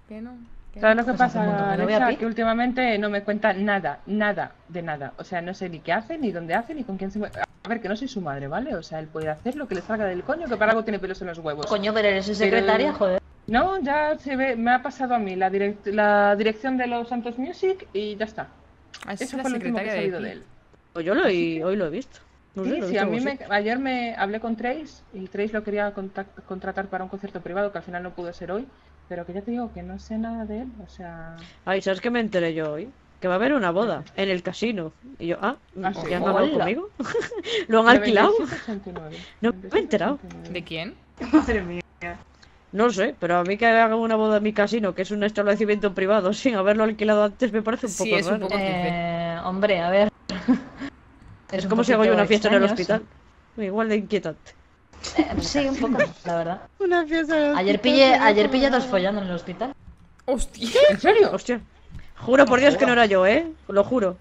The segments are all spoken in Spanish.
Que no. ¿Sabes lo que Pues hace un montón pasa, que no veo a Alexa? Pi. Que últimamente no me cuenta nada de nada. O sea, no sé ni qué hace, ni dónde hace, ni con quién se mueve. A ver, que no soy su madre, ¿vale? O sea, él puede hacer lo que le salga del coño, que para algo tiene pelos en los huevos. Coño, pero eres su secretaria, joder. No, ya se ve, me ha pasado a mí la dirección de los Santos Music y ya está. Esa es Eso la fue lo último que he secretaria de sabido Pi. de él. Pues yo hoy lo he visto. No sé, Sí, lo he sí, a visto mí vos, ayer me hablé con Trace y Trace lo quería contratar para un concierto privado que al final no pudo ser hoy, pero que ya te digo que no sé nada de él, o sea... Ay, ¿sabes qué me enteré yo hoy? Que va a haber una boda en el casino. Y yo, sí. ¿ya han hablado Hola. conmigo? ¿Lo han alquilado? 97,89. No me he enterado. 97,89. ¿De quién? Madre mía. No sé, pero a mí que hagan una boda en mi casino, que es un establecimiento privado, sin haberlo alquilado antes, me parece un Sí, poco es un raro. poco Hombre, a ver. Es un como si hago yo poquito una fiesta en el extraño, hospital. Igual de inquietante. Sí, un poco, la verdad. Una fiesta de Ayer pillé a dos follando en el hospital. ¡Hostia! ¿En serio? Hostia. Juro por Dios que no era yo, lo juro.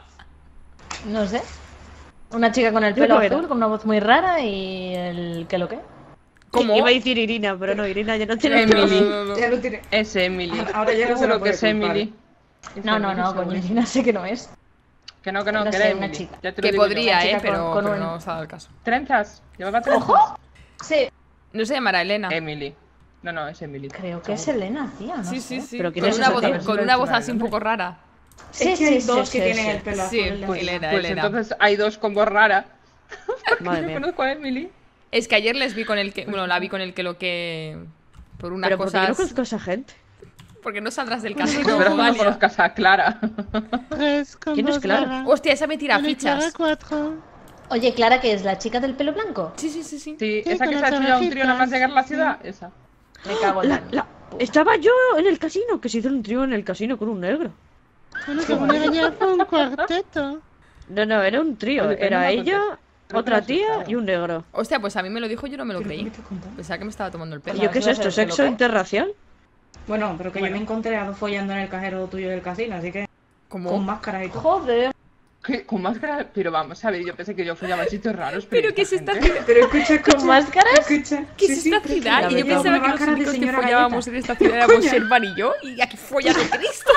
No sé. Una chica con el Yo pelo no era. azul, con una voz muy rara y el que lo que. ¿Cómo? Iba a decir Irina, pero no, Irina ya no tiene Emily. Ya lo tiene. Es Emily. Ahora ya no se Seguro lo que es puede culpar. Emily. Es No, Emily, coño, seguro. Irina sé que no es. Que no, No que sé, era una Emily. chica. Ya te lo Que digo yo. podría, Una chica pero, con pero un- no se ha dado el caso. ¿Trenzas? ¿Llevaba trenzas? ¡Ojo! Sí. No se llamará Elena. Emily. No, es Emily. Creo que es Elena, tía, ¿no? Sí, sé. sí, sí. Pero ¿quién Con es una esa voz, tía? con una voz así un Nombre. poco rara. Sí, Es que hay sí, dos sí, que sí, tienen sí. el pelo Sí, azul. pues, Elena, Pues Elena. entonces hay dos con voz rara. Madre Yo mía. conozco a Emily. Es que ayer les vi con el que... Bueno, la vi con el que lo que... Por unas Pero porque yo no cosas... conozco a esa gente. Porque no saldrás del No, casino, pero no Valia. conozcas a Clara. Tres con ¿Quién es dos Clara? varas. Hostia, esa me tira Bueno, y Clara fichas. 4. Oye, Clara, que es la chica del pelo blanco. Sí. Sí, Sí, esa que con se ha las hecho ya un trío nada más orejitas, llegar a la sí. ciudad. Esa. Me cago en la... Estaba yo en el casino, que se hizo un trío en el casino con un negro. Bueno, según era ya fue un cuarteto. No, era un trío. Oye, que Era no me ella, conté. Creo que otra lo has tía usado. y un negro. Hostia, pues a mí me lo dijo y yo no me lo ¿Pero qué creí. me estás contando? Pensaba que me estaba tomando el ¿Y pelo. yo qué es ¿Eso esto? va a ser ¿Sexo lo que? interracial? Bueno, pero que Bueno. yo me encontré a dos follando en el cajero tuyo del casino, así que con ¿Cómo? máscara y todo. Joder. ¿Qué? Con máscara. Pero vamos a ver, yo pensé que yo follaba en sitios raros. ¿Pero qué es esta gente- ciudad? Pero escucha, ¿Con máscaras? Escucha. ¿Qué es Sí, esta pero es que ciudad? la Y yo verdad, pensaba una que los máscara de únicos que señora follábamos galleta. en esta ciudad éramos Sherman y yo. Y aquí follan de Cristo,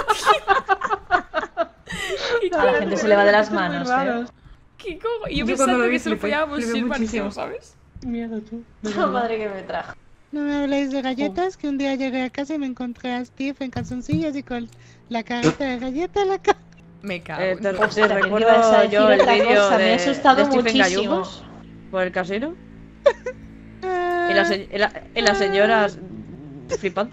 tío. A la gente se le va de las Muy manos, raros. ¿Qué cojo? Y yo Yo cuando pensando lo vi que solo flipé, follábamos flipé Sherman y muchísimo. yo, ¿sabes? Miedo tú. de La verdad. madre que me trajo. No me habléis de galletas, que un día llegué a casa y me encontré a Steve en calzoncillos y con la carita de galleta en la cara. Me cago. Te en Dios. Hostia, pensé que recuerdo ibas a decir yo el otra vídeo cosa, me he de asustado Stephen muchísimo. Gallugos por el casino. Ah, Y las señoras flipando.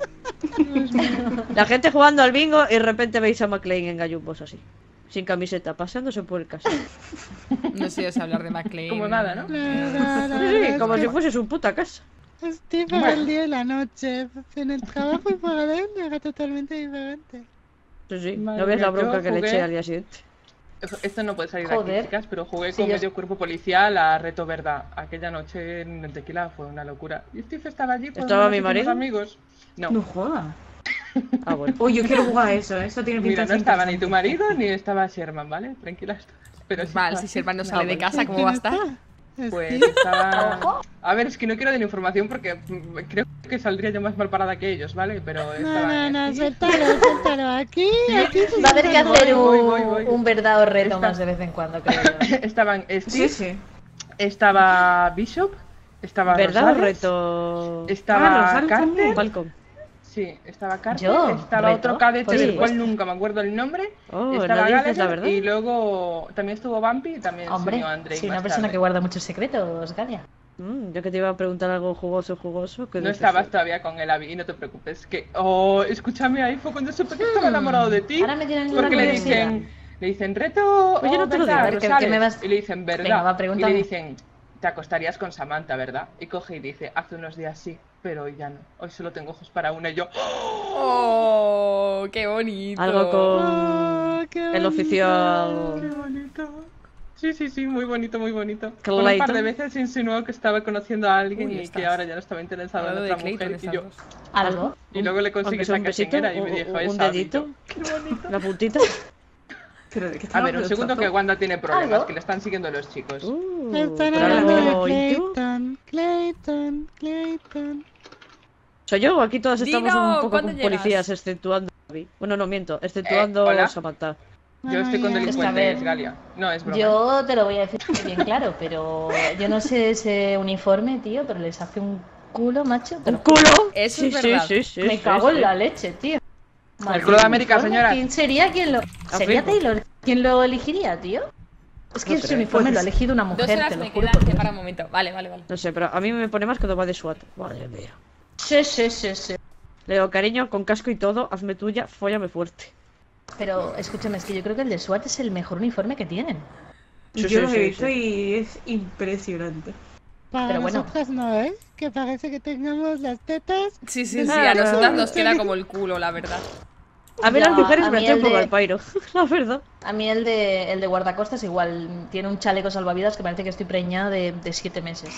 La gente jugando al bingo y de repente veis a McLean en gallumbos así. Sin camiseta, pasándose por el casino. No sé si hablar de McLean. Como nada, ¿no? la Sí, verdad es como que si fuese su puta casa. Steve era el día y la noche. En el trabajo y por dentro era totalmente diferente. Sí, Madre no ves la mía, bronca yo que le jugué- eché al día siguiente. Esto no puede salir Joder. de aquí, chicas, pero jugué Sí, con yo- medio cuerpo policial a Reto Verdad. Aquella noche en el tequila fue una locura. Y Steve estaba allí con ¿Estaba unos mi íntimos marido? amigos. No, No jodas. Ah, bueno. Uy, yo quiero jugar a eso, eso tiene pinta mira, no de estaba ni tu marido ni estaba Sherman, ¿vale? Tranquilas. Pero sí Vale, estaba si Sherman no Steve. sale de casa, ¿cómo va a estar? Pues Steve, estaba... A ver, es que no quiero dar información porque creo que saldría yo más mal parada que ellos, ¿vale? Pero No, estaba... no, suéltalo. Aquí se Va a haber que siente hacer voy. un verdad o reto Esta- más de vez en cuando, creo yo. Estaban Steve, Sí, sí. estaba Bishop, estaba ¿Verdad o Rosales, reto? estaba Rosales Carter, también. Falcon. sí, estaba Carter, Yo, estaba reto, otro cadete por del supuesto. cual nunca me acuerdo el nombre, Oh, estaba no dices la Gallagher verdad. y luego también estuvo Bumpy y también Hombre, se unió Andre soy más una persona tarde. que guarda muchos secretos, Galia. Yo que te iba a preguntar algo jugoso, que No estabas todavía con el Abby y no te preocupes, que... Oh, escúchame, ahí fue cuando supe que estaba enamorado de ti. Ahora me tienen la Porque curiosidad. le dicen reto Oye, o no te lo verdad, digo. ¿Qué Rosales. me vas- Y le dicen verdad. Venga, va, y pregúntame. le dicen, te acostarías con Samantha, ¿verdad? Y coge y dice, hace unos días sí, pero hoy ya no. Hoy solo tengo ojos para una y yo... ¡Oh! ¡Qué bonito! Algo con Oh, qué el bonito. oficial. ¡Qué bonito! Sí, muy bonito, muy bonito. Clayton. Un par de veces insinuó que estaba conociendo a alguien Uy, y estás. que ahora ya no estaba interesado en Hablando otra de Clayton, mujer. Y estas yo... dos. ¿Algo? Y luego le Aunque conseguí sea un sacar quién besito, era y me dijo, un es Abby. dedito. Yo, ¡qué bonito! La puntita. Pero ¿de qué A estamos ver, un segundo que hablando? Wanda tiene problemas, ¿Algo? que le están siguiendo los chicos. Están pero hablando algo de íntimo. Clayton. Soy yo, aquí todos estamos Dino, un poco ¿cuándo con llegas? policías, exceptuando a Abby. Bueno, no miento, exceptuando ¿hola? a Samantha. Yo estoy con ya. delincuentes, Galia. No, es broma. Yo te lo voy a decir bien claro, pero yo no sé ese uniforme, tío, pero les hace un culo, macho. ¿Un culo? Eso Sí, es sí, verdad. sí, sí. Me sí, cago sí. en la leche, tío. El culo de América, Uniforme, señora. ¿Quién sería quien lo...? ¿Sería Afirmo. Taylor quien lo elegiría, tío? Es que No ese creo. uniforme lo ha Pues, elegido una 2 mujer, horas te lo me juro. quedan, por que Dios. para un momento. Vale. No sé, pero a mí me pone más cuando va de SWAT. Madre mía. Sí, sí, sí, sí. Le digo, cariño, con casco y todo, hazme tuya, fóllame fuerte. Pero escúchame, es que yo creo que el de SWAT es el mejor uniforme que tienen. Sí, Yo sí, los sí, he visto sí. y es impresionante. Para Pero bueno. nosotras no, ¿eh? Que parece que tengamos las tetas. Sí, sí, sí. Ah, A nosotras no. nos queda como el culo, la verdad. A mí Ya, las mujeres a me mí hacen el un poco de- al pairo, la verdad. A mí el de guardacostas igual tiene un chaleco salvavidas que parece que estoy preñada de 7 meses.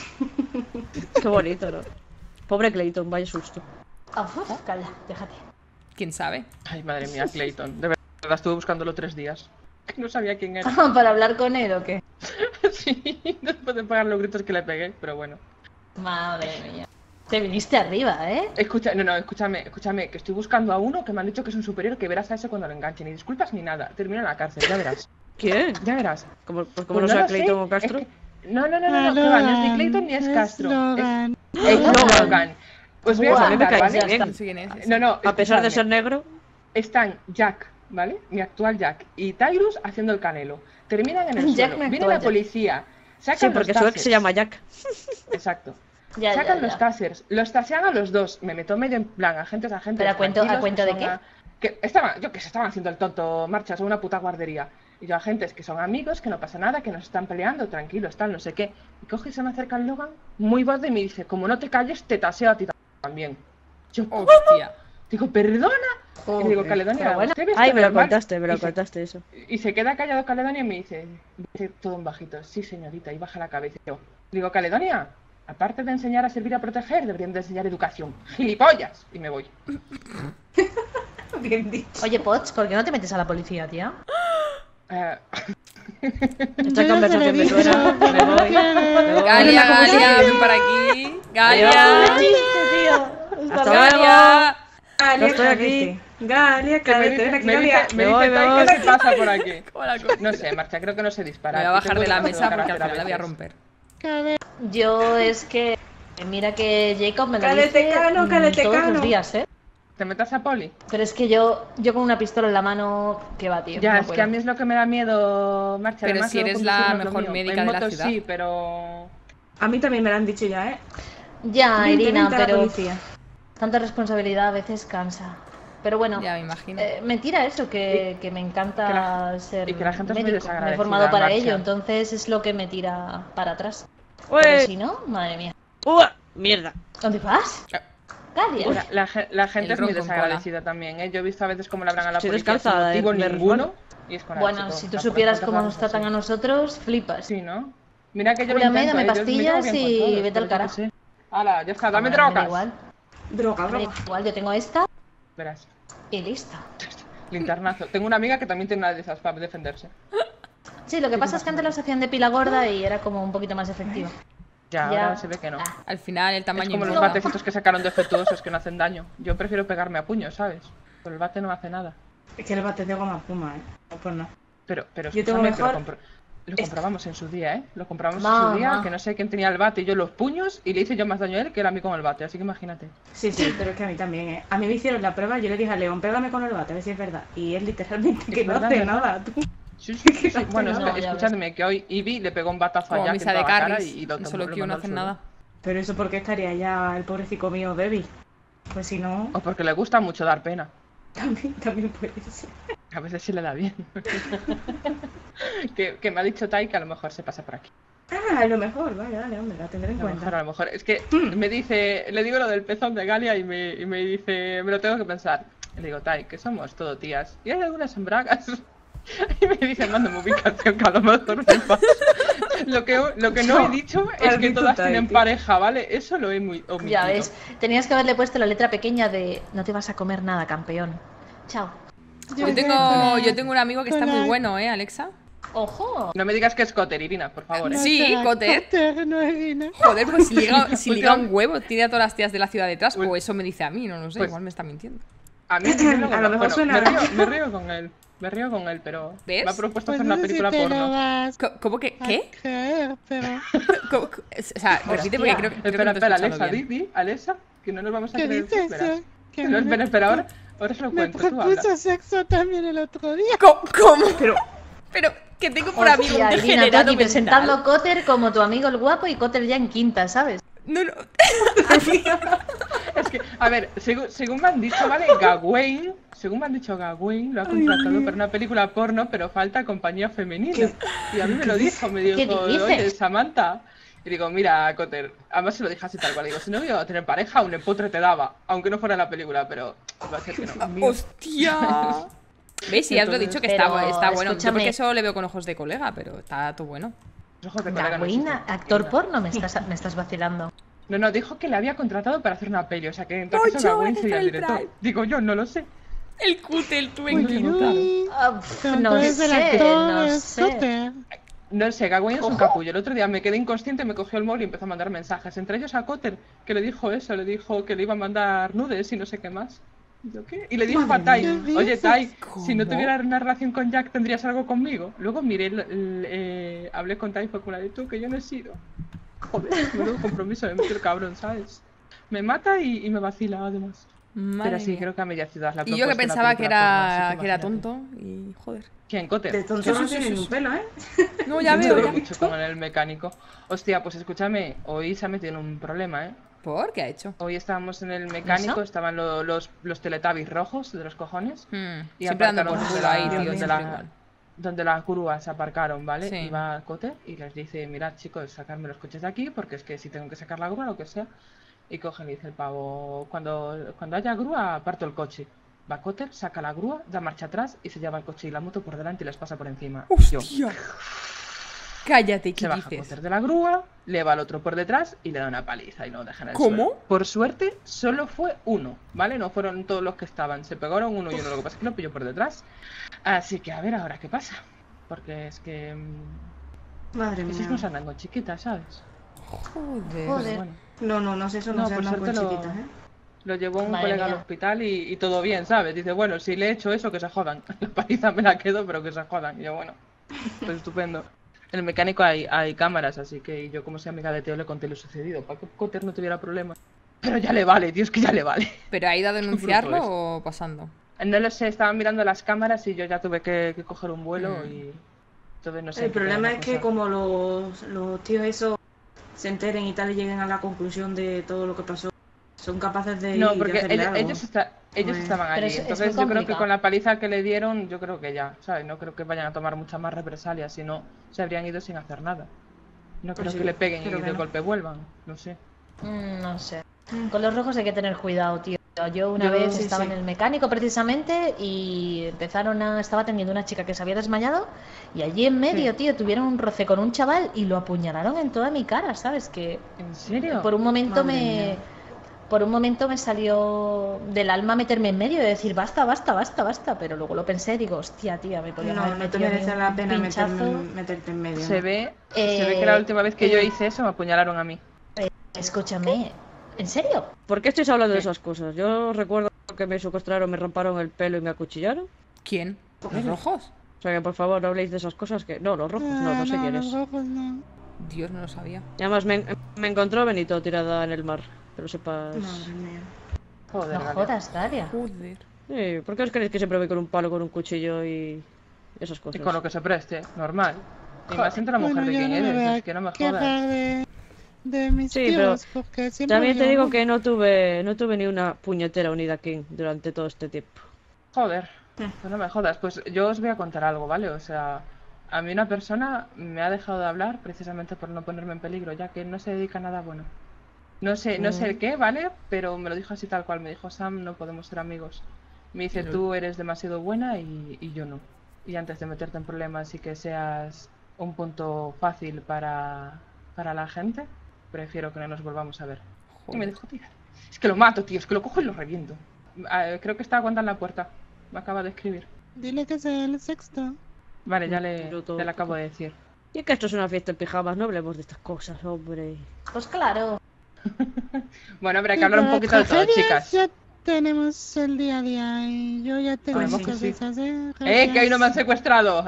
Qué bonito, ¿no? Pobre Clayton, vaya susto. Ah, uf, calla, déjate. ¿Quién sabe? Ay, madre mía, Clayton. De verdad, estuve buscándolo 3 días. Que no sabía quién era. ¿Para hablar con él o qué? Sí, después de pagar los gritos que le pegué, pero bueno. Madre mía. Te viniste arriba, ¿eh? Escúchame, que estoy buscando a uno que me han dicho que es un superior, que verás a ese cuando lo enganchen. Ni disculpas ni nada, termina en la cárcel, ya verás. ¿Quién? Ya verás. Como Pues no sea lo sé, Clayton o es Castro. que- No, que va, no es ni Clayton ni es Castro. Logan. Es Logan. Os voy a Buah, contar, me cae ¿vale? bien. No sé quién es. No, A pesar de escuchadme. ser negro. Están Jack, ¿vale? Mi actual Jack, y Tyrus haciendo el canelo. Terminan en el Jack, suelo. mi Viene actual la Jack. policía. Sacan Sí, porque los su ex se tasers. llama Jack. Exacto. Ya, Sacan ya, los ya. tasers, los tasean a los dos. Me meto medio en plan, agentes. Pero ¿a cuento tranquilos, de que qué? son que estaban haciendo el tonto marchas a una puta guardería. Y yo, agentes que son amigos, que no pasa nada, que nos están peleando, tranquilos, tal, no sé qué. Y coge y se me acerca el Logan, muy borde, y me dice, como no te calles, te taseo a ti también. Yo, ¿cómo? Hostia. Digo, ¿perdona? Y le digo, Joder. Caledonia, Pero bueno. ¿usted ve Ay, esto me lo normal? contaste, me lo Y se- contaste eso. Y se queda callado Caledonia y me dice todo en bajito, sí señorita, y baja la cabeza. Y yo, digo, Caledonia, aparte de enseñar a servir a proteger, deberían de enseñar educación. ¡Gilipollas! Y me voy. Bien dicho. Oye, Potts, ¿por qué no te metes a la policía, tía? Esta Yo ya conversación se me lo he suena. dicho, Me voy. Galia, Galia, ven para aquí. Galia. Hasta Galia. luego. Galia, estoy aquí. cállate. Galia, Que me cállate, dice, ven aquí, me Galia. dice, me Me voy, dice me Tai, voy. ¿qué te pasa por aquí? ¿Cómo la co- No sé, Marcha, creo que no sé Me disparar. voy a y bajar tengo de la demasiado mesa porque al carácter a final la voy a veces. romper. A ver, Yo es que... Mira que Jacob me lo Cállate, dice Cano, cállate, todos Cano. los días, ¿eh? ¿Te metas a poli? Pero es que yo con una pistola en la mano, ¿qué va, tío? Ya, No es que puedo. a mí es lo que me da miedo, Marcha. Pero Además, si luego eres la conducir no es lo mejor mío. médica En de la moto ciudad. sí, pero... A mí también me lo han dicho ya, ¿eh? Ya, Vente, Irina, vente a la pero policía. tanta responsabilidad a veces cansa. Pero bueno, Ya me imagino. mentira eso, que me encanta que la- ser y que la gente es muy médico. Me he desagradecida, formado para Marcia. ello, entonces es lo que me tira para atrás. Ué. Pero si no, madre mía. Mierda. ¿Dónde vas? Galia. La gente El es muy ron con desagradecida también, ¿eh? Yo he visto a veces cómo le hablan a la Estoy policía descalzada, sin motivo me ninguno. Y es con Bueno, chico, si tú las supieras cosas cómo raras nos tratan así. a nosotros, flipas. Sí, ¿no? Mira que yo lo Cúrame, intento, dame yo me llevo pastillas bien con y todos, vete al pero yo qué carajo. sé. Hala, ya está, dame Bueno, me da drogas. igual. Droga, Me da droga. igual, yo tengo esta Verás, y listo. linternazo. Tengo una amiga que también tiene una de esas para defenderse. Sí, lo que pasa es que antes las hacían de pila gorda y era como un poquito más efectiva. Ya, ahora se ve que no. Ah, Al final el Es tamaño como los importa. batecitos que sacaron defectuosos que no hacen daño. Yo prefiero pegarme a puño, ¿sabes? Pero el bate no hace nada. Es que el bate de goma puma, ¿eh? No, pues no. Pero Yo tengo escúchame, mejor- lo comprobamos en su día, ¿eh? Lo comprobamos en Ma, su día, ma. que no sé quién tenía el bate y yo los puños, y le hice yo más daño a él que él a mí con el bate, así que imagínate. Sí, sí, pero es que a mí también, ¿eh? A mí me hicieron la prueba, yo le dije a León, pégame con el bate, a ver si es verdad. Y él literalmente que Es no verdad, hace ¿verdad? nada, tú. Sí, sí, sí, sí. No, Bueno, no, ya escuchadme, que hoy Ivy le pegó un batazo a Como Jack misa en de toda la cara carries. y lo Solo lo que no mandó al hacen suelo. nada. Pero eso porque estaría ya el pobrecito mío débil. Pues si no, O porque le gusta mucho dar pena. también puede ser. A veces sí le da bien. que me ha dicho Tai que a lo mejor se pasa por aquí. Ah, a lo mejor, vale, vale, hombre, la tendré en A lo mejor, cuenta. a lo mejor. Es que me dice, le digo lo del pezón de Galia y me dice, me lo tengo que pensar. Y le digo, Tai, que somos todo tías. Y hay algunas en bragas. Y me dice, mándame ubicación, que a lo mejor me pasa. Lo que no he dicho es que Maldito todas Tai, tienen tío. pareja, ¿vale? Eso lo he muy omitido. ya ves, tenías que haberle puesto la letra pequeña de no te vas a comer nada, campeón. Chao. Yo tengo un amigo que está muy bueno, ¿eh, Alexa? ¡Ojo! No me digas que es Cotter, Irina, por favor. No Sí, será Cotter. Cotter, no Irina. Joder, pues si liga un huevo, tiene a todas las tías de la ciudad detrás. O eso me dice a mí, no lo sé, Pues- igual me está mintiendo. A mí A lo mejor suena- me río con él. Me río con él, pero ¿Ves? me ha propuesto Pues hacer no una sé si película te lo porno. vas ¿Cómo que? a ¿Qué? creer, pero... O sea, repite porque creo que no te he Espera, escuchado Alexa, bien. di, Alexa, que no nos vamos a ¿Qué creer. dices? Verás. Que No, me- espera, ahora se lo Me cuento, tú habla. propuso sexo también el otro día. ¿Cómo? Pero que tengo por amigo un Hostia, Irina, tú degenerado aquí presentando a mental. Cotter como tu amigo el guapo y Cotter ya en quinta, ¿sabes? No. Es que, a ver, según me han dicho, ¿vale? Gawain lo ha contratado para una película porno, pero falta compañía femenina. Y a mí me lo dijo, me ¿Qué dijo, dices? oye, Samantha. Y digo, mira, Cotter, además se lo dije así tal cual. Digo, si no iba a tener pareja, un empotre te daba, aunque no fuera la película, pero va a ser que no. ¡Hostia! ¿Veis? Sí, ya os lo he dicho que Pero, está bueno. Yo escúchame. porque eso le veo con ojos de colega, pero está todo bueno. Los ojos de colega no Gawain, existen. actor porno, me estás vacilando. No, dijo que le había contratado para hacer una peli, o sea que en todo caso yo, Gawain ese sería es el el director. Prime. Digo, yo no lo sé. El cutel, tú Uy, equivocado. uy. Ah, Pero no entonces el sé, actor no es sé. Cotter. No sé, Gawain es un Ojo. capullo. El otro día me quedé inconsciente, me cogió el móvil y empezó a mandar mensajes. Entre ellos a Cotter, que le dijo eso, le dijo que le iba a mandar nudes y no sé qué más. ¿Y yo qué? Y le dijo a Madre Tai, mía. oye Tai, ¿Cómo? si no tuvieras una relación con Jack, ¿tendrías algo conmigo? Luego miré, hablé con Tai y fue con la de tú, que yo no he sido. Joder, menudo compromiso de meter el cabrón, ¿sabes? Me mata y me vacila además. Madre Pero sí, mía. creo que a media ciudad la Y yo que propuesta pensaba la que película porno, así era imagínate. tonto y joder. ¿Quién, Cotter? De tonto Sí, no sí, tiene sí, ni un sí. pelo, ¿eh? No, ya Yo veo. lo he Ya. dicho con el mecánico. Hostia, pues escúchame, hoy se ha metido en un problema, ¿eh? ¿Por qué ha hecho? Hoy estábamos en el mecánico, ¿Eso? estaban los teletubbies rojos de los cojones. Y Siempre dando por aparcaron culo donde ahí, la- tío. donde Siempre la- igual. Donde las grúas aparcaron, ¿vale? Sí. Y va Cotter y les dice, mirad chicos, sacarme los coches de aquí porque es que si tengo que sacar la grúa, lo que sea. Y cogen y dice el pavo, cuando haya grúa, aparto el coche. Va Cotter, saca la grúa, da marcha atrás y se lleva el coche y la moto por delante y les pasa por encima. Y yo, ¡Hostia! Cállate, ¿qué se baja dices? Cotter de la grúa, le va al otro por detrás y le da una paliza y lo dejan en el ¿Cómo? suelo. Por suerte, solo fue uno, ¿vale? No fueron todos los que estaban. Se pegaron uno y uno. Lo que pasa es que lo pilló por detrás. Así que a ver ahora qué pasa. Porque es que... Madre Esas mía. no se andan con chiquitas, ¿sabes? Joder. Pero Joder. bueno, No sé, eso No, no se por andan con suerte lo- chiquitas, ¿eh? lo llevó un Madre colega al mía. hospital y todo bien, ¿sabes? Dice, bueno, si le he hecho eso, que se jodan. La paliza me la quedo, pero que se jodan. Y yo, bueno, pues estupendo. En el mecánico hay cámaras, así que yo, como soy amiga de Teo, le conté lo sucedido para que Cotter no tuviera problemas. Pero ya le vale, tío, es que ya le vale. ¿Pero ha ido a denunciarlo bruto o pasando? No lo sé, estaban mirando las cámaras y yo ya tuve que coger un vuelo Mm. y... Entonces no sé. El qué problema va a es que pasar. como los tíos esos se enteren y tal y lleguen a la conclusión de todo lo que pasó, son capaces de No, ir y porque hacerle algo. ellos Bueno. estaban Pero allí. es Entonces muy yo creo que complicado. con la paliza que le dieron, yo creo que ya, ¿sabes? No creo que vayan a tomar muchas más represalias, si no se habrían ido sin hacer nada. No creo sí, que le peguen y creo que de no. golpe vuelvan, no sé. No sé. Con los rojos hay que tener cuidado, tío. Yo una Yo- vez sí, estaba sí. en el mecánico precisamente y estaba atendiendo una chica que se había desmayado y allí en medio, Sí. tío, tuvieron un roce con un chaval y lo apuñalaron en toda mi cara, ¿sabes? Que ¿En serio? por un momento Madre me... mía. Por un momento me salió del alma meterme en medio y decir basta, pero luego lo pensé y digo, hostia, tía, me podía haber No te metido a mí merece un la pena pinchazo. meterte en medio. Se ¿no? ve que la última vez que yo eh, hice eso me apuñalaron a mí. Escúchame, ¿en serio? ¿Por qué estáis hablando de ¿Qué? esas cosas? Yo recuerdo que me secuestraron, me ramparon el pelo y me acuchillaron. ¿Quién? ¿Los rojos? O sea que por favor no habléis de esas cosas que... No, los rojos no sé quién los es. rojos no. Dios, no lo sabía. Y además me encontró Benito tirada en el mar. Que lo sepas. Madre mía. Joder, No Galia. jodas, Daria. Joder. Sí, ¿por qué os creéis que siempre voy con un palo, con un cuchillo y esas Y cosas? con lo que se preste, normal. Y más entre la mujer Bueno, de yo quién no me voy eres, a es que no me jodas. quejar de mis Sí, pero tíos, porque siempre También te yo digo voy. que no tuve ni una puñetera unida aquí durante todo este tiempo. Joder, pues no me jodas. Pues yo os voy a contar algo, ¿vale? O sea, a mí una persona me ha dejado de hablar precisamente por no ponerme en peligro, ya que no se dedica a nada bueno. No sé el qué, ¿vale? Pero me lo dijo así tal cual. Me dijo, Sam, no podemos ser amigos. Me dice, tú eres demasiado buena y yo no. Y antes de meterte en problemas y que seas un punto fácil para la gente, prefiero que no nos volvamos a ver. Y me dijo, tío, es que lo mato, tío, es que lo cojo y lo reviento. Creo que está aguantando la puerta. Me acaba de escribir. Dile que sea el sexto. Vale, ya Minuto. le acabo de decir. Y es que esto es una fiesta en pijamas, no hablemos de estas cosas, hombre. Pues claro. Bueno, habrá que hablar un poquito de todo, chicas. Ya tenemos el día a día y yo ya tengo Pues sí, muchas sí. de esas, Que hoy no me han secuestrado.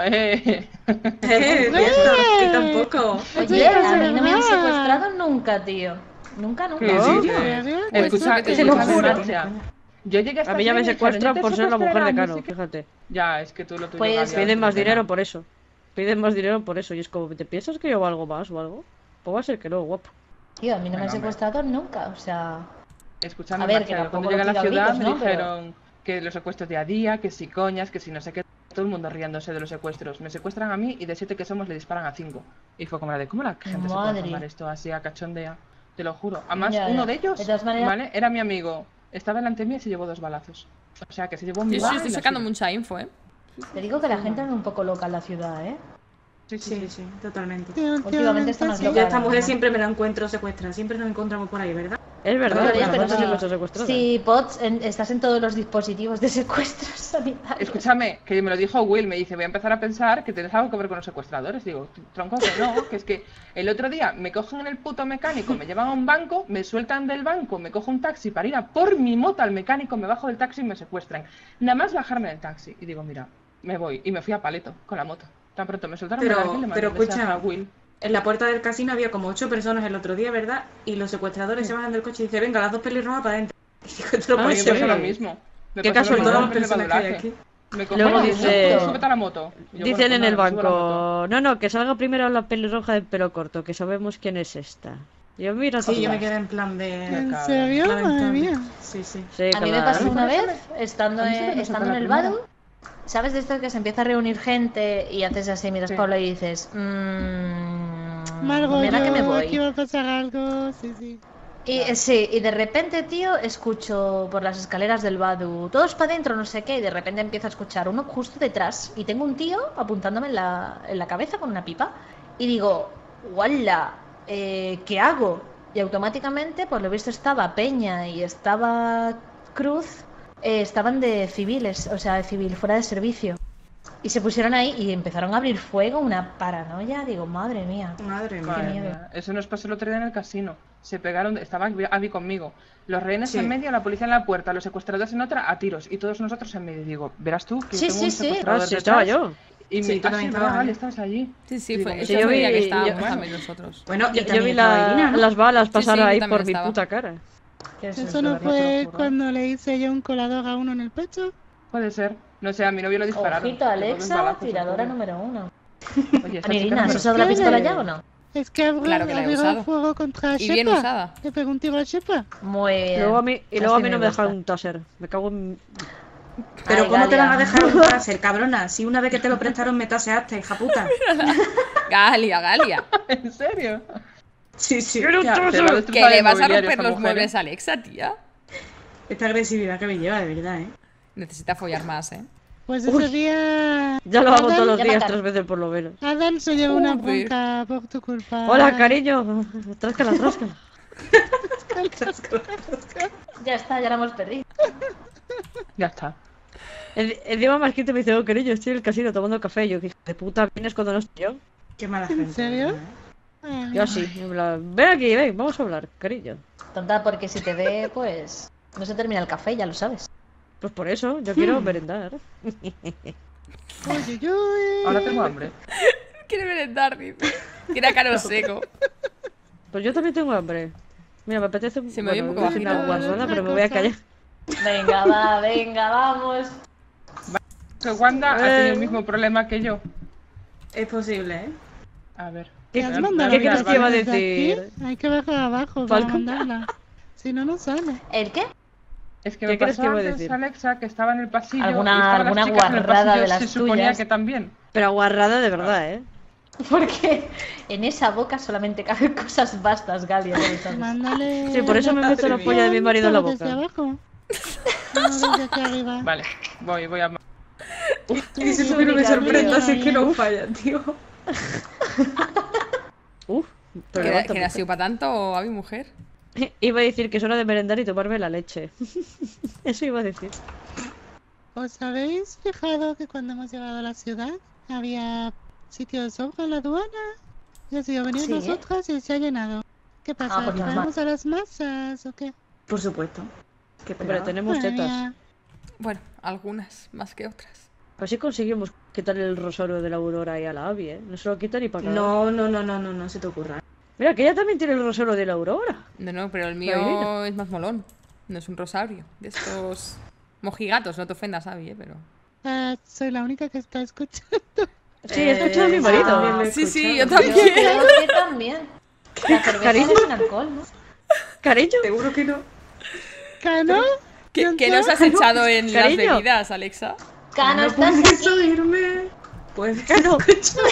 Yo tampoco. Oye, a mí no me han secuestrado nunca, tío. Nunca, nunca. Que sí, ¿En que- serio? Escucha, Te escucha, lo juro. Marcia. Yo llegué hasta A mí ya me aquí y secuestran dijeron, por "¿No te ser la mujer de secuestrarán?", Cano, no sé qué. fíjate. Ya, es que tú lo tuyo Pues Galia, Piden más no sé dinero nada. por eso. Piden más dinero por eso. Y es como, ¿te piensas que yo valgo más o algo? Pues va a ser que no, guapo. Tío, a mí no me han Venga, hombre. secuestrado nunca, o sea... Escúchame, A ver, Marcia, que yo cuando tampoco llegué a la lo pido a ciudad gritos, me ¿no? Pero- dijeron que los secuestros día a día, que si coñas, que si no sé qué, todo el mundo riéndose de los secuestros. Me secuestran a mí y de 7 que somos le disparan a 5. Y fue como la de, ¿cómo la gente se Madre. puede tomar esto así a cachondea? Te lo juro. Además, Ya, uno ya. de ellos, De todas maneras- ¿vale? Era mi amigo. Estaba delante mía y se llevó 2 balazos. O sea, que se llevó mi Yo sí bala y estoy la sacando suya. mucha info, ¿eh? Te digo que la gente anda un poco loca en la ciudad, ¿eh? Sí, sí, Sí, sí. sí, totalmente. Sí, Últimamente está más sí. loca. Yo a esta mujer siempre me la encuentro secuestrada, siempre nos encontramos por ahí, ¿verdad? Es verdad, Oye, las pero bandas si- siempre están secuestradas. Si Pots, estás en todos los dispositivos de secuestros sanitarios. Escúchame, que me lo dijo Will, me dice, voy a empezar a pensar que tienes algo que ver con los secuestradores. Digo, tronco, que no, que es que el otro día me cogen en el puto mecánico, me llevan a un banco, me sueltan del banco, me cojo un taxi para ir a por mi moto al mecánico, me bajo del taxi y me secuestran. Nada más bajarme del taxi. Y digo, mira, me voy. Y me fui a Paleto con la moto. Tan pronto me soltaron Pero- del ángel, le mandé pero un mensaje escucha, a Will. En la puerta del casino había como 8 personas el otro día, ¿verdad? Y los secuestradores se bajan del coche y dicen, venga, las 2 pelirrojas para adentro. Y digo, "Esto no Ah, puede Y me sí. pasó ser". lo mismo. Me Qué pasó lo mismo casualidad. Todas las con el personas que hay badulaje. aquí. Me cogió Luego y me dice- dijo, súbete a la moto. Y yo, Dicen bueno, en pues el nada, me subo a la moto. banco, no, que salga primero la pelirroja del pelo corto, que sabemos quién es esta. Yo mira, Sí, yo me todas. quedé en plan de... ¿En cabrón. serio? Madre lamentable. mía. Sí, sí. Sí, A mí me claro. pasó una Por eso vez, estando, a mí siempre me estando salta en el la Badu, ¿sabes de esto que se empieza a reunir gente y haces así, miras Sí. Paula y dices, Margot, mira que me yo, aquí voy. va a pasar algo, sí, sí. Y sí, y de repente, tío, escucho por las escaleras del Badu, todos para adentro, no sé qué, y de repente empiezo a escuchar uno justo detrás, y tengo un tío apuntándome en la cabeza con una pipa, y digo, ¡guala! ¿Qué hago? Y automáticamente, por lo visto, estaba Peña y estaba Cruz, estaban de civiles, o sea, de civil, fuera de servicio. Y se pusieron ahí y empezaron a abrir fuego, una paranoia, digo, madre mía. Madre mía. Madre miedo. mía, eso nos pasó el otro día en el casino. Se pegaron, estaba Abby conmigo. Los rehenes Sí. en medio, la policía en la puerta, los secuestradores en otra, a tiros. Y todos nosotros en medio. Digo, verás tú que Sí, tengo sí, un sí. secuestrador Ah, sí, detrás. estaba yo. Y Sí, tú también ¿verdad, estabas Gali? ahí. Estabas allí. Sí, sí, Digo, fue mira, ese yo fue el vi- día que yo- estábamos bueno. también nosotros. Bueno, y Yo también vi estaba Irina, ¿no? las balas pasar sí, yo ahí también por mi estaba. puta cara. ¿Qué es ¿Eso no verdad, te lo fue juro. cuando le hice yo un colador a uno en el pecho? Puede ser. No sé, a mi novio lo dispararon. Ojito, Le pegó 2 Alexa, balazos, tiradora el pobre. número 1. Oye, esta chica Anilina, no ¿has me usado lo la ¿Qué? pistola ya o no? Es que abrió, Claro que la he abrió usado. fuego contra Y bien Shepa. usada. Le pegó un tiro a Shepa. Muy bien. Luego a mí, y luego a Así mí no me gusta. dejan un taser. Me cago en... Pero Ay, ¿cómo te Galia. van a dejar un taser, cabrona? Si una vez que te lo prestaron me taseaste, hija puta. Galia, Galia. ¿En serio? Sí, sí. Ya, te va a Que destrozar le el vas a mobiliario romper esta los mujer, muebles a Alexa, tía. Esta agresividad que me lleva, de verdad, ¿eh? Necesita follar más, ¿eh? Pues ese día Ya lo hago todos los Ya días, matan. 3 veces por lo menos. Adán se llevó una Joder. bronca por tu culpa. Hola, cariño. Tráscala, tráscala. Ya está, ya la hemos perdido. Ya está. Encima más que te me dice, oh, cariño, estoy en el casino tomando café. Yo, hijo de puta, vienes cuando no estoy yo. Qué mala gente. ¿En serio? de verdad, ¿eh? Ay, Yo así, en plan, ven aquí, ven, vamos a hablar, cariño. Tonta, porque si te ve, pues no se termina el café, ya lo sabes. Pues por eso, yo quiero merendar. uy, uy, uy. Ahora tengo hambre. Quiere merendar, dice. Quiere caro seco. Pues yo también tengo hambre. Mira, me apetece Se me oye un poco iba a decir bajito. una guarrada, Otra pero me voy a cosa. callar. Venga, va, venga, vamos. Que Wanda ha tenido el mismo problema que yo. Es posible, ¿eh? A ver. ¿Qué has Me mandado? ¿Qué crees que iba a desde decir? aquí? Hay que bajar abajo para Falcon. mandarla. Si no, no sale. ¿El qué? Es que ¿Qué me crees pasó que iba a antes decir? Alexa que estaba en el pasillo Alguna- y estaban alguna las chicas en el guarrada pasillo, de las se suponía tuyas. que también. Pero guarrada de verdad, ¿eh? Porque en esa boca solamente caben cosas vastas, Galia, ya lo sabes. Mándale. Sí, por eso me meto la polla de mi marido en la Desde boca. abajo. No, desde aquí arriba. Vale, voy a... Y si me Gabriel. sorprende, así que no falla, tío. Uf, pero ¿Que levanta, era sido para tanto a mi mujer? mujer. Iba a decir que es hora de merendar y tomarme la leche. Eso iba a decir. ¿Os habéis fijado que cuando hemos llegado a la ciudad había sitio de sobra en la aduana. Y así a venir Sí. nosotras y se ha llenado. ¿Qué pasa? pues normal. ¿Vamos a las masas o qué? Por supuesto. ¿Qué Hombre, esperaba? tenemos Madre tetas. mía. Bueno, algunas más que otras. Así conseguimos quitar el rosario de la Aurora y a la Abby, ¿eh? No se lo quitan ni para cagar. No se te ocurra. Mira, que ella también tiene el rosario de la Aurora. No, pero el Irina. mío es más molón. No es un rosario. De estos mojigatos, no te ofendas, Abby, pero... Ah, soy la única que está escuchando. Sí, he escuchado a mi marido. también lo he Sí, sí, escuchado. yo Yo también. creo que también. La cerveza Cariño. es sin alcohol, ¿no? Cariño, Seguro que no. ¿Cano? ¿Qué nos has echado en las Cariño. bebidas, Alexa? Cano, No ¿estás puedes aquí? oírme. Puedes Cano. escuchar.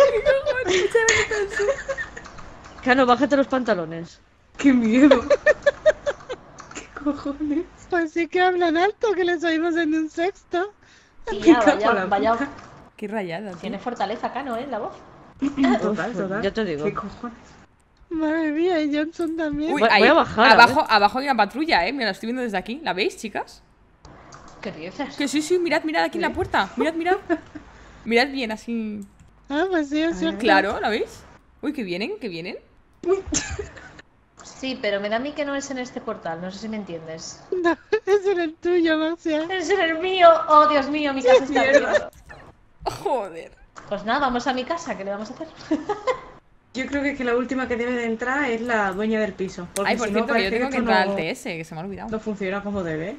Cano, bájate los pantalones. ¡Qué miedo! ¿Qué cojones? Pues sí que hablan alto, que les oímos en un sexto. Tía, Me cago en vaya, la vaya. puta. Qué rayada, tío. Tiene fortaleza, Cano, la voz. Total, total. ya te digo. ¿Qué cojones? Madre mía, y Johnson también. Uy, Voy ahí, a bajar, abajo hay una patrulla, Mira, la estoy viendo desde aquí. ¿La veis, chicas? ¿Qué dices? Que sí, mirad aquí en la puerta. Mirad. Mirad bien, así. Ah, pues sí, es cierto. Claro, ¿la veis? Uy, que vienen. Sí, pero me da a mí que no es en este portal, no sé si me entiendes. No, es en el tuyo, Marcia. Es en el mío. Oh, Dios mío, mi casa está ardiendo. Joder. Pues nada, vamos a mi casa, ¿qué le vamos a hacer? Yo creo que la última que debe de entrar es la dueña del piso. Porque Ay, por si no, cierto, que yo parece tengo que esto entrar no- al TS, que se me ha olvidado. No funciona como debe.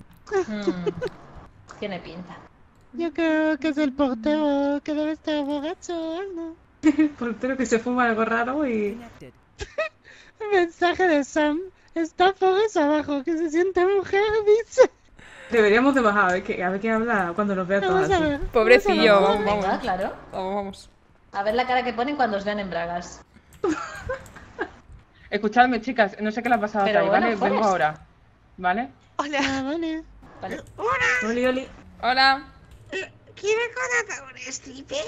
Tiene pinta. Yo creo que es el portero que debe estar borracho o algo. Portero que se fuma algo raro y... Mensaje de Sam. Está Forrest abajo, que se siente mujer, dice. Deberíamos de bajar a ver qué habla cuando nos vea todos Vamos a así. ver. Pobrecillo. Vamos a ver. Venga, Vamos. claro. Vamos. A ver la cara que ponen cuando os vean en bragas. Escuchadme, chicas, no sé qué le ha pasado a Pero Tai, bueno, ¿vale? Forrest. Vengo ahora. ¿Vale? Ah, vale. Vale. Oli, oli. Hola. ¿Quiere contratar un stripper?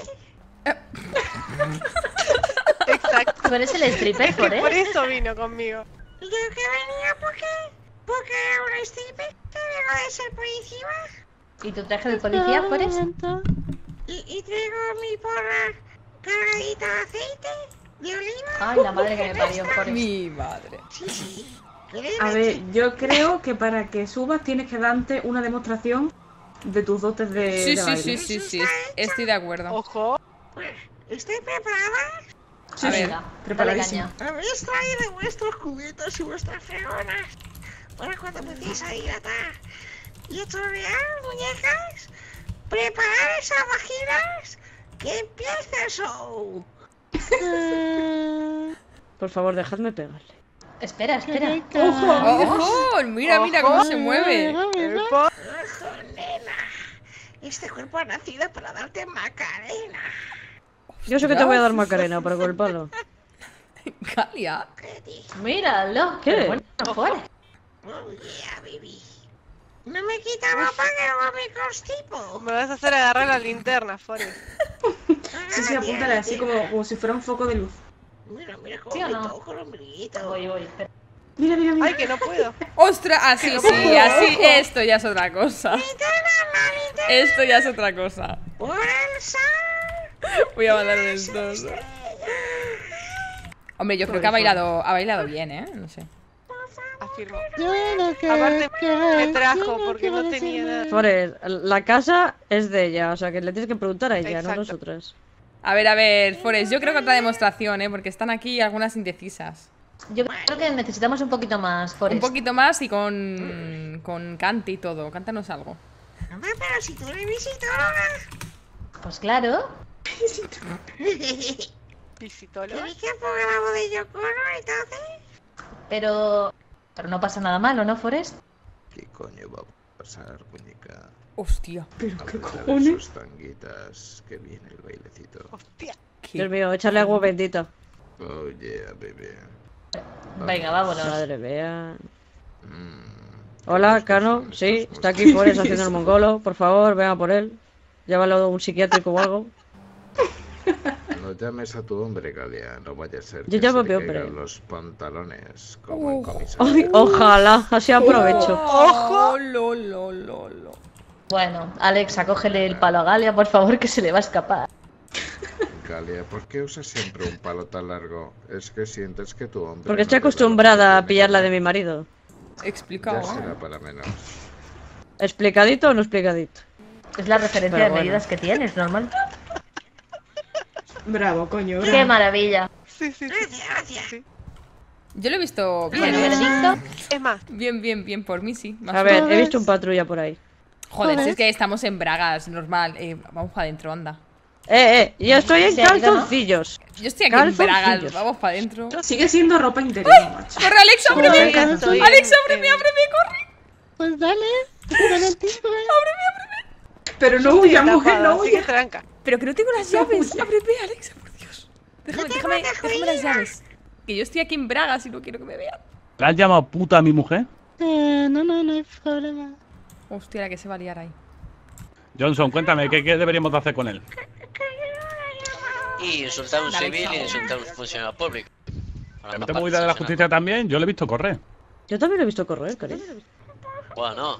Exacto. Tú eres el stripper, Es que por Forrest. eso vino conmigo. Yo que venía porque era un stripper, que vengo de ser policía ¿Y tu traje de policía, Un Forrest? momento. y traigo mi porra cargadita de aceite, de oliva. Ay, la madre que me parió, Forrest. Mi madre. Sí. ¿Quieres A ver, yo creo que para que subas tienes que darte una demostración de tus dotes de, Sí, de baile. sí. Estoy de acuerdo. Ojo. ¿Estoy preparada? Sí, A sí, ver, Venga, preparadísimo. dale caña. Habéis traído vuestros cubitos y vuestras fregonas para cuando empecéis a dilatar y a chorrear, muñecas. Preparad esas vaginas que empieza el show. Por favor, dejadme pegarle. Espera, espera. Rica. ¡Ojo! Mira cómo se mueve. Mira, mira. Epa. Ojo, nena. Este cuerpo ha nacido para darte macarena. Yo sé que te voy a dar Macarena para con el palo. Galia. ¿Qué dices? Míralo. ¿Qué? Bueno, Forrest. Oh yeah, baby. No me quita ropa que luego me constipo. Me vas a hacer agarrar la linterna, Forrest. Sí, apúntale así como si fuera un foco de luz. Mira cómo ¿Sí o me no? toco el ombliguito. Voy, espera. Mira, mira, mira. Ay, que no puedo. ¡Ostras! Así, sí, así. Esto ya es otra cosa. Esto ya es otra cosa. Por el sol. Voy a mandar un entonces. Hombre, yo creo que ha bailado bien, No sé. Afirmo. Yo lo que Aparte, quiero me trajo decir, porque quiero no tenía decir nada. Forrest, la casa es de ella, o sea que le tienes que preguntar a ella, no a Exacto. nosotras. A ver, Forrest, yo creo que otra demostración, porque están aquí algunas indecisas. Yo creo que necesitamos un poquito más, Un Forrest. poquito más y con cante y todo. Cántanos algo. Hombre, pero si tú eres visitora. Pues claro. Visitólogo. ¿Queréis que ponga la voz de Yoko Ono entonces? Pero no pasa nada malo, ¿no, Forrest? ¿Qué coño va a pasar, muñeca? Hostia. Pero qué Apretar cojones. esos tanguitas, que viene el bailecito. Hostia. Dios mío, échale agua bendita. Oh yeah, baby. Venga, vámonos. Madre mía. Mm, Hola, estos Cano. son Sí, estos está aquí monstruos. Forrest haciendo el mongolo. Por favor, venga por él. Llévalo a un psiquiátrico o algo. No llames a tu hombre, Galia. No vaya a ser Yo que llamo se a le mi caigan hombre. los pantalones como en comisaría. Ay, ojalá, así aprovecho. ¡Ojo! Lo. Bueno, Alexa, cógele el palo a Galia, por favor, que se le va a escapar. Galia, ¿por qué usas siempre un palo tan largo? Es que sientes que tu hombre... Porque no estoy te da lo acostumbrada a que pillar la de tiene mi marido. que Explicado. Ya será para menos. ¿Explicadito o no explicadito? Es la referencia Pero de bueno. medidas que tienes, normal. Bravo, coño, bravo. ¡Qué maravilla! Sí, sí, sí. Gracias, gracias. Sí. Yo lo he visto Bueno, bien. veredicto. Es más, Bien, por mí sí. Más A o ver, menos. he visto un patrulla por ahí. Joder, si Joder. es que estamos en bragas, normal. Vamos para adentro, anda. Yo estoy en Se ha ido, ¿no? calzoncillos. Yo estoy aquí en bragas, Calzoncillos. vamos para adentro. Sigue siendo ropa interior, macho. ¡Corre, Alex, ábreme! Joder, estoy ¡Alex, en- ábreme, en- ábreme, corre! Pues dale, con el timbre. Pero no huya, mujer, tapada, no así que huya. tranca. Pero que no tengo las llaves. huya. Ábreme, Alexa, por Dios. Déjame las llaves. Que yo estoy aquí en bragas y no quiero que me vean. ¿Le has llamado puta a mi mujer? No hay problema. Hostia, la que se va a liar ahí. Johnson, cuéntame, ¿qué deberíamos de hacer con él? Y insultar a un Dale, civil y chao. insultar a un funcionario público. ¿Le metemos huida de la justicia también? Yo le he visto correr. Yo también lo he visto correr, cariño. Bueno,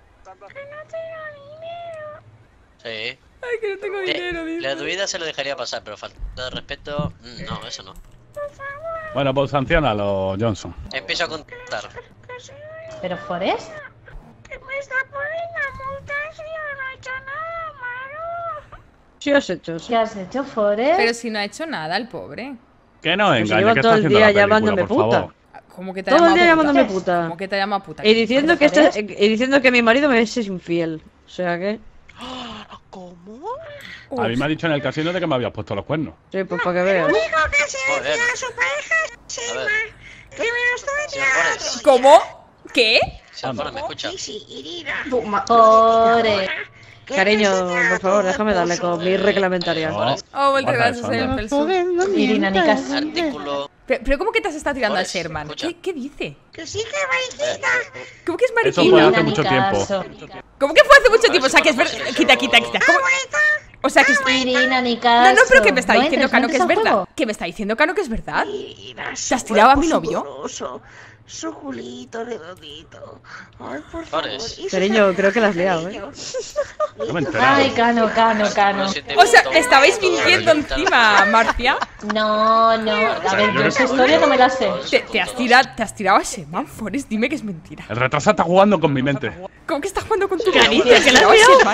sí. Ay, que no tengo dinero, La de huida se lo dejaría pasar, pero falta de respeto, no, eso no. Bueno, pues sanciónalo, Johnson. Empiezo a contar. ¿Pero Forest? Que me está poniendo multas y yo no he hecho nada malo. Sí has hecho, sí. ¿Qué has hecho, Forest? Pero si no ha hecho nada el pobre. Que no Pues engañe, lleva que todo está el haciendo día la película, llamándome por puta. favor. ¿Cómo que te ha Todo el llamado día puta? llamándome puta. ¿Cómo que te ha llamado puta? Y diciendo que ¿Forest? y diciendo que mi marido me es infiel. O sea que. ¿Cómo? A mí me ha dicho en el casino de que me habías puesto los cuernos. Sí, pues para que veas. Dijo que se Joder. decía a su pareja encima. Que me lo estoy Señor Forest, ¿Cómo? ¿Qué? señor Forest, ¿me escucha? Sí, sí, Irina. Forest. Que Cariño, te enseña por favor, todo déjame darle puso. con mi reglamentaria. Forest, Oh, muchas Guarda gracias, eso, señor anda. Pelso. Joder, no Irina, ni mientas. caso. artículo... Pero ¿cómo que te has estado tirando al Forest, Sherman? escucha. ¿Qué dice? Que sí que mariquita. ¿Cómo que es Eso mariquita? fue hace Irina, ni mucho tiempo. caso. ¿Cómo que fue hace mucho tiempo? O sea, que es Vamos, verdad. vamos, Quita. ¿Cómo? O sea, que es... Irina, ni No, caso. no, pero que me está No diciendo entres, Cano no que es entres al verdad. juego. Que me está diciendo Cano que es verdad. Irina, ¿Te has tirado a mi cuerpo novio? sudoroso, su culito redondito. Ay, por favor. Forest. Y sus Cariño, creo que la has liado, cabellos. No me he enterado. Ay, Cano. No sé si te O sea, gustó, me estabais pero mintiendo resulta- encima, Marcia. No. A ver, yo esa historia no me la sé. Te has tirado a Sherman, Forest. Dime que es mentira. El retrasado está jugando con mi mente. ¿Cómo que estás jugando con tu Caricia, caricia? que Que la la has Sherman.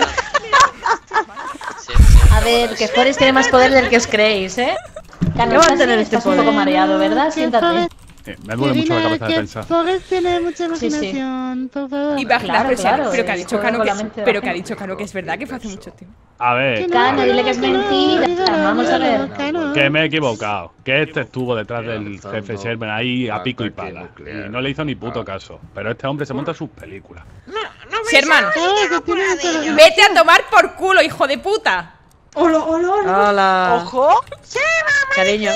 Sí, sí, A ver, que Forest tiene más poder del que os creéis, ¿eh? Cano, ¿Qué va a estás, tener bien? este Estás un poder? poco mareado, ¿verdad? Siéntate. Me duele mucho la Irina, cabeza de que pensar. Forest tiene mucha Sí, sí. imaginación, por favor. Imagina, Claro, pero, claro, pero que ha dicho Cano con que, la mente de la pero que ha gente. dicho Cano que es verdad que fue hace mucho tiempo. A ver, Que no, Cano, dile que es mentira. olvídalo, Vamos a ver. Cano. que me he equivocado. Que este estuvo detrás del jefe Sherman ahí a pico y Ataque pala. nuclear. Y no le hizo ni puto caso. Pero este hombre se monta sus películas. No me Sherman, Claro, que tiene mucha razón. vete a tomar por culo, hijo de puta. Hola, hola, hola. Hola. ¡Ojo! Cariño.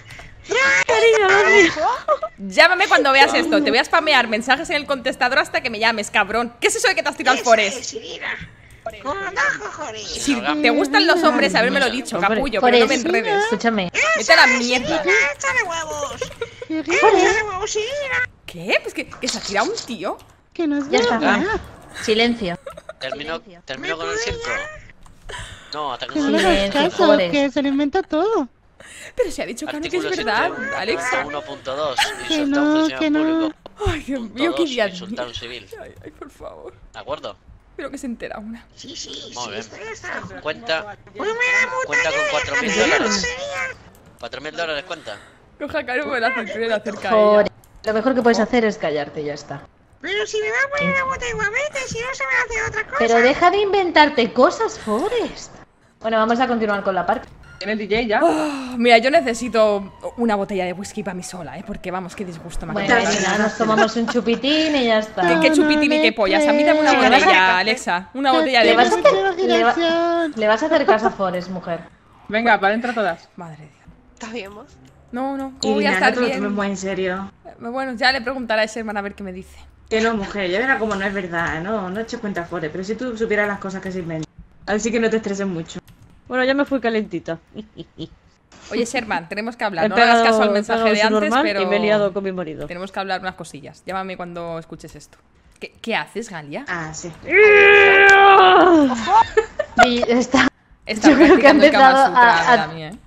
Llámame cuando veas esto. Te voy a spamear mensajes en el contestador hasta que me llames, cabrón. ¿Qué es eso de que te has tirado al Forest? Con ajo, joder. Si te gustan los hombres, habérmelo dicho, Hombre. capullo, pero no me Forest, enredes. escúchame. Vete a la mierda. Échale huevos. Irina, Échale huevos, Irina. ¿Qué? Pues que se ha tirado un tío. que no es Ya está. verdad. Silencio. Terminó con el circo. No, hasta que Que no no le lo hagas Silencio, caso, Forest. que se lo inventa todo. Pero se ha dicho Cano que es Artículo verdad, 71, Alexa. 1.2. Que Insultar a un no, funcionario que no. público. Ay, Dios mío, qué 1.2, día. insultar a un civil. Ay, por favor. ¿De acuerdo? Pero que se entera una. Sí, sí, Muy sí, bien. está. Cuenta Pues me la Cuenta con $4.000. $4.000 cuenta. Coja Cano por la cintura y la acerca a Forest. ella. Lo mejor que puedes hacer es callarte y ya está. Pero si me va a poner la bota igualmente, si no se me hace otra cosa. Pero deja de inventarte cosas, Forest. Bueno, vamos a continuar con la parte. ¿Tiene el DJ ya? Oh, mira, yo necesito una botella de whisky para mí sola, ¿eh? Porque vamos, qué disgusto me Bueno, acaba de venga, dar. nos tomamos un chupitín y ya está. ¿Qué chupitín y qué pollas? A mí dame una Sí, le vas a- botella, Alexa. Una botella ¿Le de vas a whisky. hacer, le vas a hacer caso a Forest, mujer? Venga, para adentro todas. Madre de Dios. ¿Estás bien vos? No, ¿cómo voy a Irina, estar no te lo bien? tomes muy en serio. Bueno, ya le preguntaré a ese hermano a ver qué me dice. Que no, mujer, ya verás como no es verdad, no eches cuenta Forest, pero si tú supieras las cosas que se inventan. Así que no te estreses mucho. Bueno, ya me fui calentita. Oye, Sherman, tenemos que He hablar. No le hagas caso al mensaje de su antes, normal pero y me he liado con mi marido. tenemos que hablar unas cosillas. Llámame cuando escuches esto. ¿Qué haces, Galia? Ah, sí. Y está. Está Yo creo que ha practicando el Kama empezado Sutra a- de la mía, ¿eh?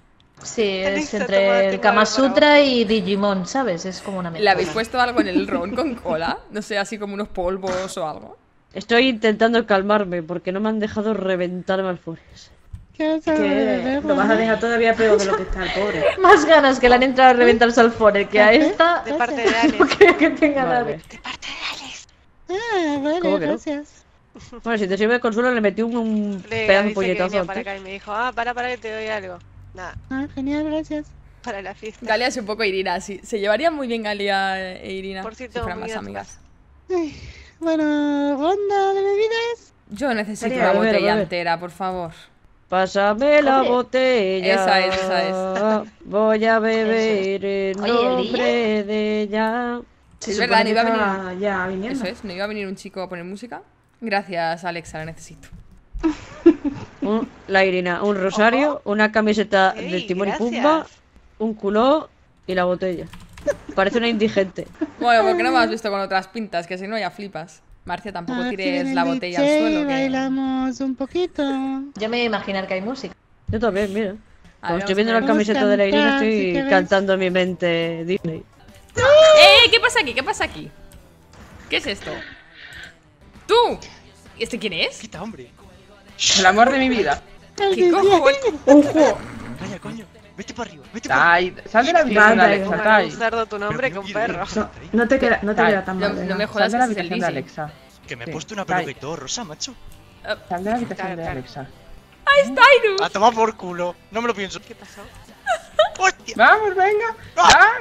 Sí, es Alexa, entre tómate el un Kama Bárbaro. Sutra y Digimon, ¿sabes? Es como una ¿Le mezcla. habéis puesto algo en el ron con cola? No sé, así como unos polvos o algo. Estoy intentando calmarme porque no me han dejado reventarme alfores. ¿Qué vas a Que beber, lo vas a mamá? dejar todavía peor de lo que está el pobre. Más ganas que le han entrado a reventar el Salfone que a esta. De parte de Alex. No creo que tenga Vale. nadie. Ah, vale, ¿Cómo que no? gracias. Bueno, si te sirve de consuelo, le metí un Le pedazo de avisé que puñetazo venía para antes. acá y me dijo, para que te doy algo. Nada, Ah, genial, gracias. para la fiesta. Galia es un poco Irina, sí. Se llevarían muy bien Galia e Irina Por si cierto, fueran muy más bien, amigas. Ay, bueno, ronda de bebidas. Yo necesito Estaría una beber, botella beber. entera, por favor. Pásame la Hombre. botella. Esa es. Voy a beber en Oye, nombre de ella. Se Es verdad, supone no iba que a venir. estaba ya viniendo. Eso es, ¿no iba a venir un chico a poner música? Gracias, Alexa, la necesito. La Irina, un rosario, una camiseta Ey, de Timón y gracias. Pumba, un culó y la botella. Parece una indigente. Bueno, ¿por qué no me has visto con otras pintas? Que si no ya flipas. Marcia, tampoco Aquí tires viene la el botella al DJ, suelo. que- bailamos un poquito. Yo me voy a imaginar que hay música. Yo también, mira. A Como ver, estoy vamos viendo a la ver. camiseta de la Irina, cantar, si estoy quieres. cantando en mi mente Disney. ¿Qué pasa aquí? ¿Qué pasa aquí? ¿Qué es esto? ¡Tú! ¿Y este quién es? El amor de mi vida. ¿Qué cojones? Calla, coño. Vete para arriba, Tai, sal de la habitación de Alexa, Como Tai. un cerdo tu nombre que un perro. No te queda Tai, tan No, mal. no me Sal jodas de la que es el habitación de DJ. Alexa. Que me he Sí, puesto una Tai. peluca y todo rosa, macho. Sal de la habitación de Claro. Alexa. ¡Ahí está, Iru! A tomar por culo. No me lo pienso. ¿Qué pasó? ¡Hostia! Vamos, venga. Ah,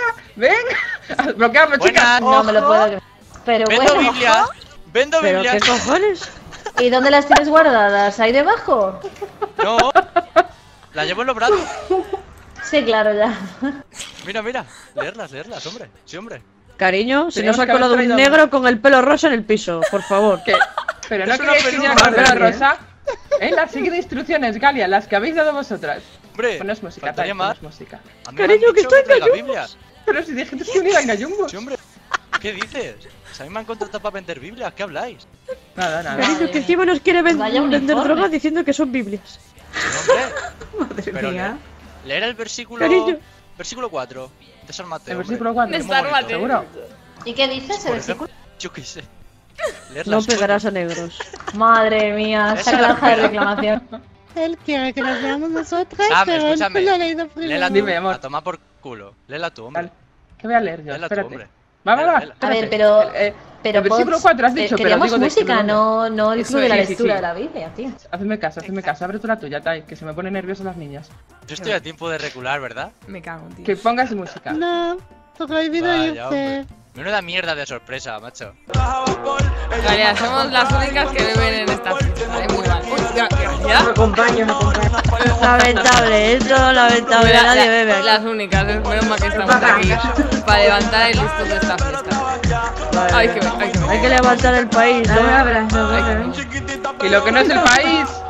venga. Bloquearlo, Buenas. chicas. No me lo puedo creer. Pero ¡Vendo bueno. Biblia! ¡Vendo ¿Pero Biblia! qué cojones? ¿Y dónde las tienes guardadas? ¿Ahí debajo? No. La llevo en los brazos. Sí, claro, ya. Mira, mira. Leerlas, hombre. Sí, hombre. Cariño, se Teníamos nos ha que haber colado un traído- negro con el pelo rosa en el piso, por favor. ¿Qué? Pero no Es una queréis que peluca, ya con pelo madre mía. rosa. Las siguientes instrucciones, Galia, las que habéis dado vosotras. Hombre, Pones música, Tai, faltaría más. pones música. A mí Cariño, me han que dicho estoy en traiga gallumbos. Biblias. Pero si dijiste que unida en gallumbos. Sí, hombre. ¿Qué dices? Si a mí me han contratado para vender Biblias, ¿qué habláis? Nada, nada. Cariño, Madre que mía. encima nos quiere Vaya vender uniforme. drogas diciendo que son Biblias. No, hombre. Madre Pero mía. leer el versículo. Cariño. Versículo 4. Desármate. El hombre. versículo 4. Es muy bonito. Desármate. ¿Seguro? ¿Y qué dices ese Por versículo? ejemplo, yo qué sé. Leer No las pegarás a negros. Madre mía, Eso saca es la la hoja de primera. reclamación. Él quiere que las veamos nosotras, Dame, pero él escúchame. lo ha leído primero. Léela tú. Dime, amor. A tomar por culo. Léela tú, hombre. Vale. ¿Qué voy a leer yo? Léela tú, Espérate. hombre. Va, Léela. A ver, espérate. pero. El versículo Pots, 4 has dicho, pero queríamos digo de música, que no el Eso club de la es, sí, lectura sí. de la Biblia, tío. Hazme caso. Abre tú la tuya, Tai, que se me ponen nerviosas las niñas. Yo estoy a tiempo de recular, ¿verdad? Me cago, tío. Que pongas música. No, prohibido Vaya, irse. hombre. Menuda mierda de sorpresa, macho. Galia, somos las únicas que beben en esta fiesta. Es muy mal. Uy, Me ¿ya? acompaño. Lamentable, esto es lamentable, La- nadie la- bebe aquí. Las únicas, menos mal que estamos aquí para levantar el listón de esta fiesta. Vale. Hay que ver. Hay que levantar el país, No me ¿no? abras, no me abras. Y lo que no es el país.